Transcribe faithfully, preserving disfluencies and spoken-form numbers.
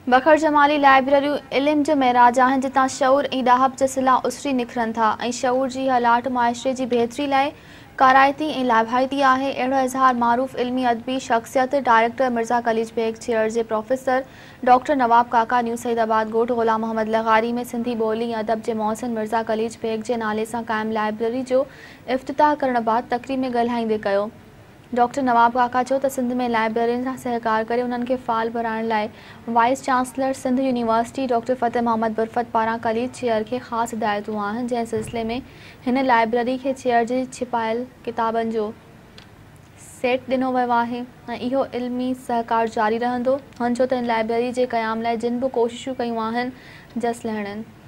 बखर जमाली लाइब्रेरियूं इल्म जो महराज आहिनि जितां शऊर ऐं ॾाहप जा सिला उसरी निकिरनि था ऐं शऊर जी हलाट मुआशरे जी बहितरी लाइ काराइती ऐं लाभाइती आहे। अहिड़ो इज़हार मारूफ़ इल्मी अदबी शख़्सियत डायरेक्टर मिर्ज़ा कलीज बेग चेयर जे professor doctor Nawab Kaka New Saidabad ॻोठ ग़ुलाम मोहम्मद लगारी में सिंधी ॿोली ऐं अदब जे मोहसिन मिर्ज़ा कलीज बेग जे नाले सां क़ाइमु लाइब्रेरी जो इफ्तिताह करण बाद तक़रीर में ॻाल्हाईंदे कयो। डॉक्टर नवाब काका चयो त सिंध में लाइब्रेरियुनि सां सहकार करे उन्हनि खे फाल भराइण लाइ vice chancellor Sindh university doctor Fateh Mohammad बुरफ़त पारां कलीज चेयर खे ख़ासि हिदायतूं आहिनि, जंहिं सिलसिले में हिन लाइब्रेरी खे चेयर जी छिपायल किताबनि जो सेट ॾिनो वियो आहे ऐं इहो इल्मी सहकार जारी रहंदो। हुन चयो त हिन लाइब्रेरी जे क़याम लाइ जिन बि कोशिशूं कयूं आहिनि जस लहणनि।